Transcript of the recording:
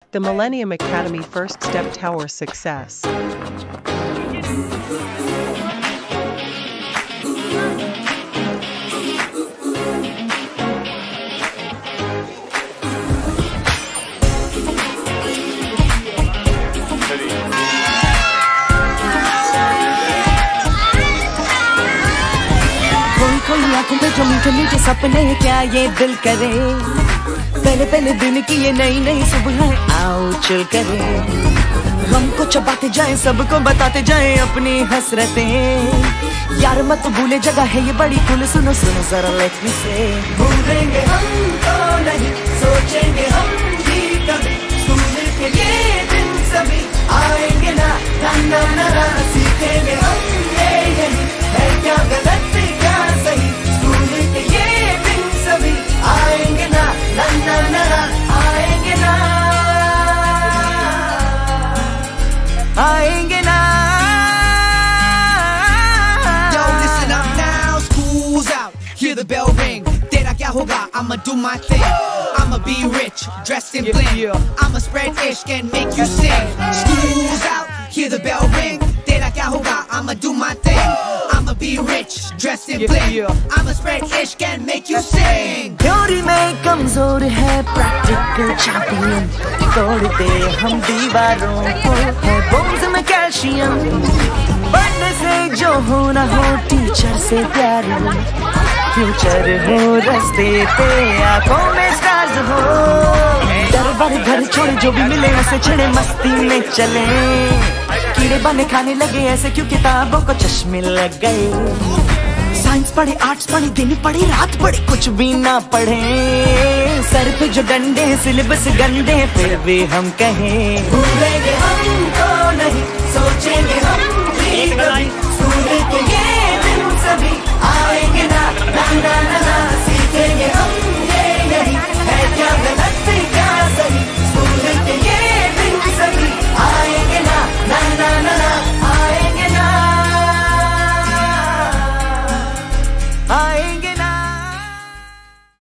The Millennium Academy First Step Tower success. कोई आंखों में जो मीठे मीठे सपने क्या ये दिल करे, पहले पहले दिन की ये नई नई सुबह आओ चिल करे। गम को चबाते जाए सबको बताते जाए अपनी हसरतें, यार मत भूले जगह है ये बड़ी कुल। सुनो सुनो जरा लेट मी से, भूलेंगे हम तो नहीं सोचेंगे हम भी कभी, स्कूल के ये दिन सभी आएंगे ना ना ना ना, सीखेंगे हम ये यही है क्या गलत क्या सही, स्कूल के ये दिन सभी आएंगे ना ना ना ना, आएंगे ना आएंगे ना। Yo, listen up now, school's out, hear the bell ring. तेरा क्या होगा? I'ma do my thing, I'ma be rich, dressed in bling, I'ma spread ishq and make you sing. School's out, hear the bell ring. तेरा क्या होगा? I'ma do my thing, I'ma be rich, dressed in bling, I'ma spread ishq and make you sing. Theory में कमजोर है practical champion, तोड़ते हम दीवारों को है बोन्स में कैल्शियम। पढ़ने से जो हो ना हो टीचर से प्यार, फ्यूचर हो रास्ते पे आंखों में स्टार्स हो। डर बर घर छोड़ जो भी मिले उसे छेड़े मस्ती में चले, कीड़े बने खाने लगे ऐसे क्यों किताबों को चश्मे लग गए। साइंस पढ़े आर्ट्स पढ़े दिन पढ़े रात पढ़े कुछ भी ना पढ़े, सर पे जो डंडे सिलेबस गंदे फिर भी हम कहें, भूलेंगे हम तो नहीं सोचेंगे हम